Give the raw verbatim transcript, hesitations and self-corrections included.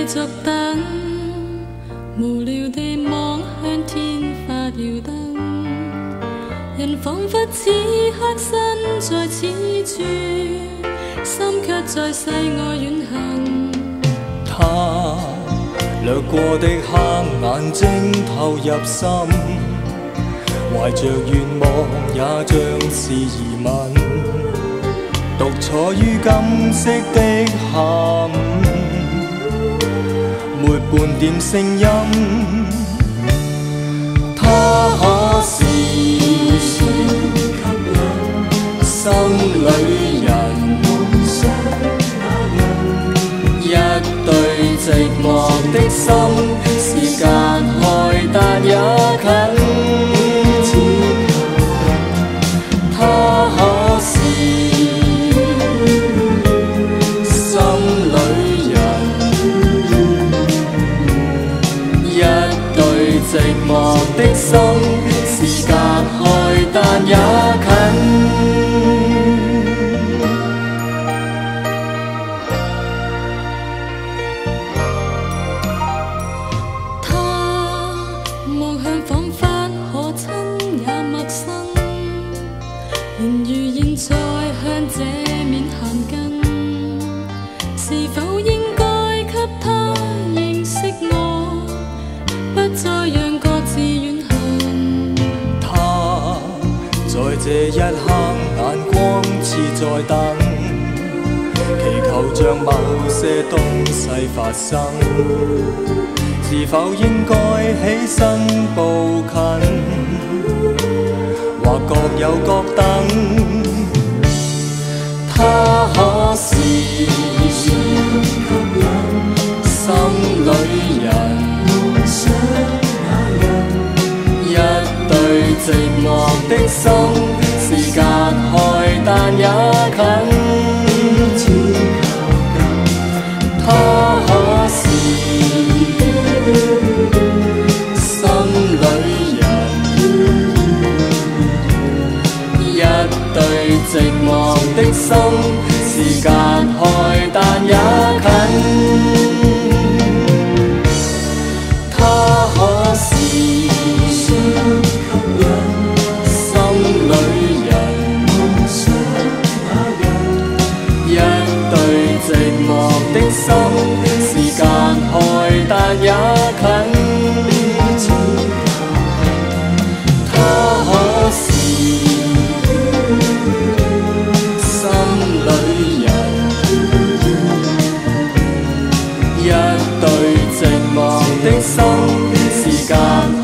續等，無聊地望向天發耀燈，人彷彿此刻身在此處，心卻在世外遠行。 他掠過的黑眼睛投入心，懷着願望也像是疑問，獨坐於金色的下午，沒半點聲音。他可是吸引心裏人，一對寂寞的心，是隔開但也近。他可是心裏人，一對寂寞的心，是隔開但也近。 然如現在向這面行近，是否應該給他認識我，不再讓各自遠行。 他在這一刻眼光似在等，祈求像某些東西發生，是否應該起身步近？或各有各等，他可是吸引心裏人，一對寂寞的心，是隔開但也近。他可是心裏人，一對寂寞的心，是隔開但也近。他可是吸引心裏人，一對寂寞的心，是隔開但也近。他可是一對寂寞的心，是隔